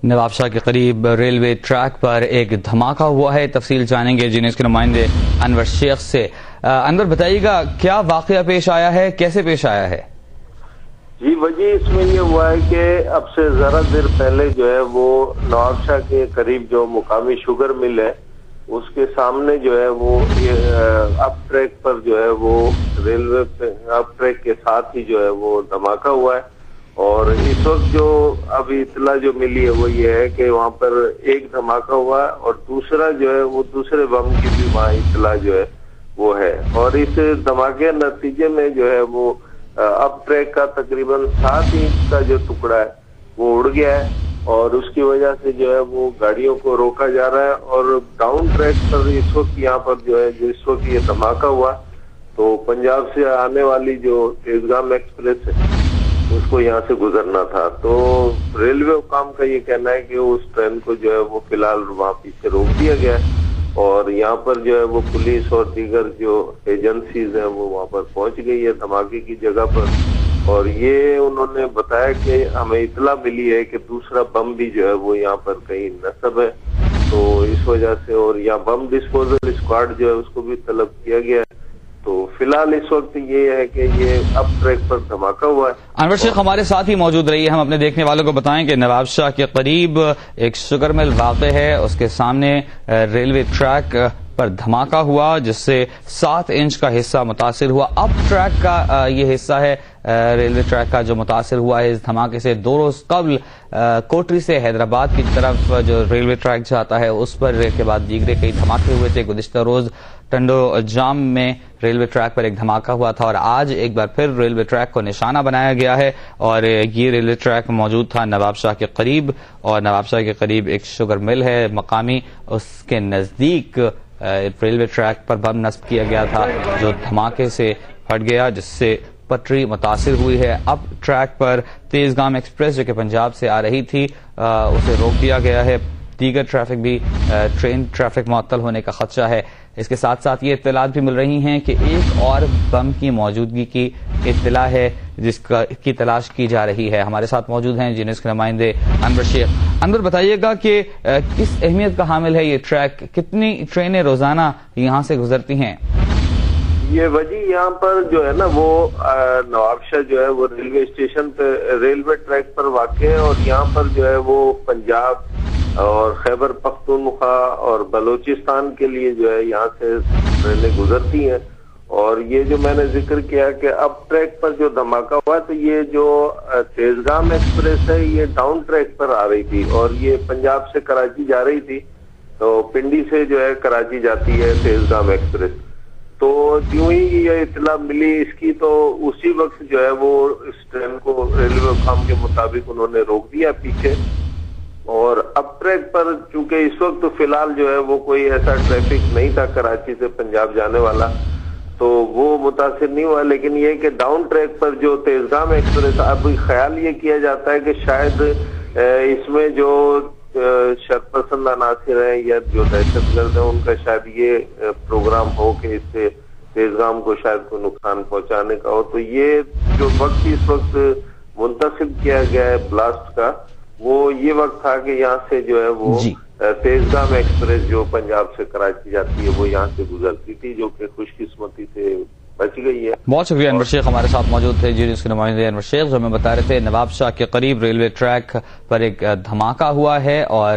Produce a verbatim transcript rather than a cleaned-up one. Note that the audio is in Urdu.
نواب شاہ کے قریب ریلوے ٹریک پر ایک دھماکہ ہوا ہے، تفصیل جانیں گے جنہیں اس کے نمائندے انور شیخ سے۔ انور بتائیے گا کیا واقعہ پیش آیا ہے، کیسے پیش آیا ہے؟ جی وجہ اس میں یہ ہوا ہے کہ اب سے ذرا دیر پہلے جو ہے وہ نواب شاہ کے قریب جو مقامی شوگر مل ہے اس کے سامنے جو ہے وہ اپ ٹریک پر جو ہے وہ ریلوے اپ ٹریک کے ساتھ ہی جو ہے وہ دھماکہ ہوا ہے، اور اس وقت جو ابھی اطلاع جو ملی ہے وہ یہ ہے کہ وہاں پر ایک دھماکہ ہوا ہے اور دوسرا جو ہے وہ دوسرے بم کی بھی وہاں اطلاع جو ہے وہ ہے، اور اس دھماکے نتیجے میں جو ہے وہ اپ ٹریک کا تقریباً سات انچ کا جو ٹکڑا ہے وہ اڑ گیا ہے، اور اس کی وجہ سے جو ہے وہ گاڑیوں کو روکا جا رہا ہے، اور ڈاؤن ٹریک پر اس وقت یہاں پر جو ہے جس وقت یہ دھماکہ ہوا تو پنجاب سے آنے والی جو تیزگام ایکسپریس ہے اس کو یہاں سے گزرنا تھا، تو ریلوے حکام کا یہ کہنا ہے کہ اس ٹرین کو جو ہے وہ فی الحال وہاں پیچھے روک دیا گیا ہے، اور یہاں پر جو ہے وہ پولیس اور دیگر جو ایجنسیز ہیں وہ وہاں پر پہنچ گئی ہے دھماکے کی جگہ پر، اور یہ انہوں نے بتایا کہ ہمیں اطلاع ملی ہے کہ دوسرا بم بھی جو ہے وہ یہاں پر کہیں نصب ہے، تو اس وجہ سے اور یہاں بم ڈسپوزل اسکواڈ جو ہے اس کو بھی طلب کیا گیا ہے، تو فی الحال اس وقت یہ ہے کہ یہ اپ ٹریک پر دھماکہ ہوا ہے۔ انور شیخ ہمارے ساتھ ہی موجود رہی ہے، ہم اپنے دیکھنے والوں کو بتائیں کہ نواب شاہ کے قریب ایک شوگر مل واقع ہے، اس کے سامنے ریلوے ٹریک پر دھماکہ ہوا جس سے سات انچ کا حصہ متاثر ہوا۔ اپ ٹریک کا یہ حصہ ہے ریلوے ٹریک کا جو متاثر ہوا ہے اس دھماکے سے۔ دو روز قبل کوٹری سے حیدرآباد کی طرف جو ریلوے ٹریک جاتا ہے اس پر کے بعد دیگرے کئی دھماکے ہوئے تھے۔ گزشتہ روز ٹنڈو جام میں ریلوے ٹریک پر ایک دھماکہ ہوا تھا، اور آج ایک بار پھر ریلوے ٹریک کو نشانہ بنایا گیا ہے، اور یہ ریلوے ٹریک موجود تھا نواب شاہ کے قریب، اور نواب شاہ کے قریب ایک شوگر مل ہے مقامی، اس کے نزدیک ریلوے ٹریک پر بم نصب کیا گیا تھا جو دھماکے سے پھٹ گیا جس سے پٹری متاثر ہوئی ہے۔ اب ٹریک پر تیزگام ایکسپریس جو کہ پنجاب سے آ رہی تھی اسے روک دیا گیا ہے، دیگر ٹریفک بھی ٹرین ٹریفک معطل ہونے کا خدشہ ہے۔ اس کے ساتھ ساتھ یہ اطلاعات بھی مل رہی ہیں کہ ایک اور بم کی موجودگی کی اطلاع ہے جس کی تلاش کی جا رہی ہے۔ ہمارے ساتھ موجود ہیں جنہیں اس کے نمائندے انور شیخ۔ انور بتائیے گا کہ کس اہمیت کا حامل ہے یہ ٹریک، کتنی ٹرینیں روزانہ یہاں سے گزرتی ہیں؟ یہ وجہ یہاں پر جو ہے نا وہ نواب شاہ جو ہے وہ ریلوے اسٹیشن پہ ریلوے ٹریک پر واقع ہے، اور یہاں پر جو ہے وہ پنجاب اور خیبر پختونخوا اور بلوچستان کے لیے جو ہے یہاں سے ٹرینیں گزرتی ہیں، اور یہ جو میں نے ذکر کیا کہ اپ ٹریک پر جو دھماکہ ہوا تو یہ جو تیزگام ایکسپریس ہے یہ ڈاؤن ٹریک پر آ رہی تھی، اور یہ پنجاب سے کراچی جا رہی تھی، تو پنڈی سے جو ہے کراچی جاتی ہے تیزگام ایکسپریس، تو جو ہی یہ اطلاع ملی اس کی تو اسی وقت جو ہے وہ اس ٹرین کو ریلوے حکام کے مطابق انہوں نے روک دیا پیچھے، اور اپ ٹریک پر چونکہ اس وقت فی الحال جو ہے وہ کوئی ایسا ٹریفک نہیں تھا کراچی سے پنجاب جانے والا تو وہ متاثر نہیں ہوا، لیکن یہ کہ ڈاؤن ٹریک پر جو تیزگام ایکسپریس اب خیال یہ کیا جاتا ہے کہ شاید اس میں جو شرط پسند عناصر ہیں یا جو دہشت گرد ہیں ان کا شاید یہ پروگرام ہو کہ اس سے تیزگام کو شاید کوئی نقصان پہنچانے کا ہو، تو یہ جو وقت اس وقت منتخب کیا گیا ہے بلاسٹ کا وہ یہ وقت تھا کہ یہاں سے جو ہے وہ جی تیزگام ایکسپریس جو پنجاب سے کراچی جاتی ہے وہ یہاں سے گزرتی تھی، جو کہ خوش قسمتی سے بچ گئی ہے۔ بہت شکریہ انور شیخ، ہمارے ساتھ موجود تھے جی اس کے نمائندے انور شیخ جو ہمیں بتا رہے تھے نواب شاہ کے قریب ریلوے ٹریک پر ایک دھماکہ ہوا ہے، اور